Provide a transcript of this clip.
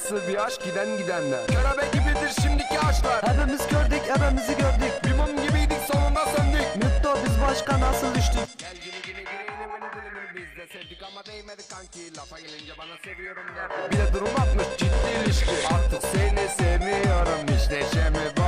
nasıl bir aşk giden gidenler. Körebe gibidir şimdiki aşklar. Hepimiz gördük, hepimizi gördük. Limon gibiydik sonunda söndük. Mutlu biz başka nasıl düştük? Gel gini girelim biz de sevdik ama değmedi kanki. Lafa gelince bana seviyorum der. Bir de durum atmış ciddi ilişki. Artık seni sevmiyorum hiç neşemi